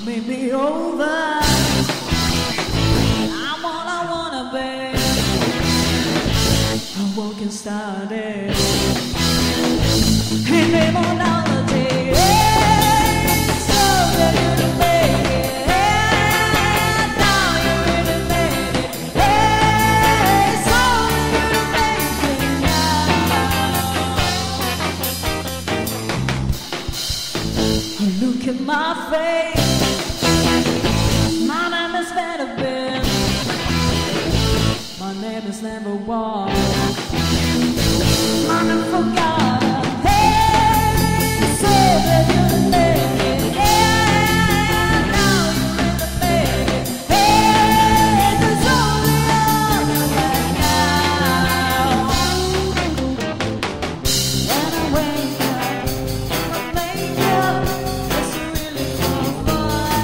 Made me over. I'm all I wanna be. I'm walking started. And name on holiday. So ready to make it. Now you're ready to make it. So ready to make it now. Look at my face. My name is Vanderbilt. My name is number one. My name forgotten. Hey, so that you made it. Yeah, now you're in the bed. Hey, there's only one right now. When I wake up, my makeup is really fun.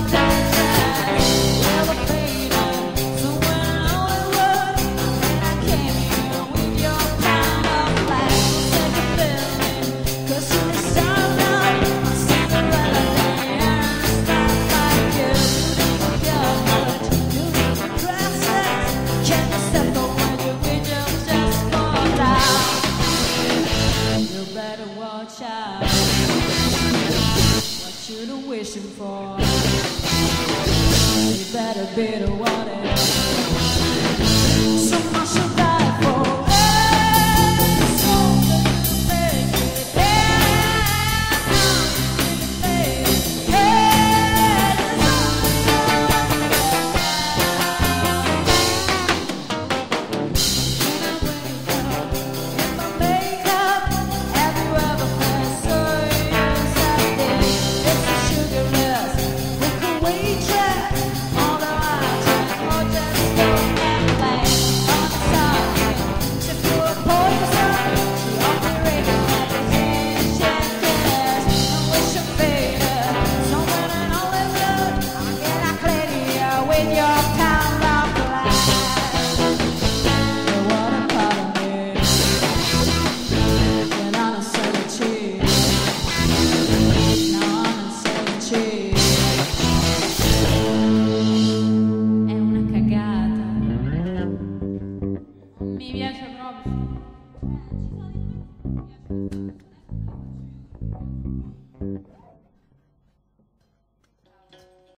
So when I work, I came here with your kind of life. Second feeling, 'cause you start out, I see the reality and stuff like you. You didn't get much, you didn't dress it. Can't you step up when you with your just fall out? You better watch out. What you're wishing for. You better be the one else. So much to die for. So make it. Makeup, have you ever felt so excited? It's a sugar rush, with a waitress on the right, or just don't act like on the side. She threw a poison, she operated like a checkers. I wish you faded, somewhere in Hollywood. I'll get a clear with your kind of life. You want a part of me? When I'm a selling cheese, now I'm a selling cheese. È una cagata. Mi piace proprio.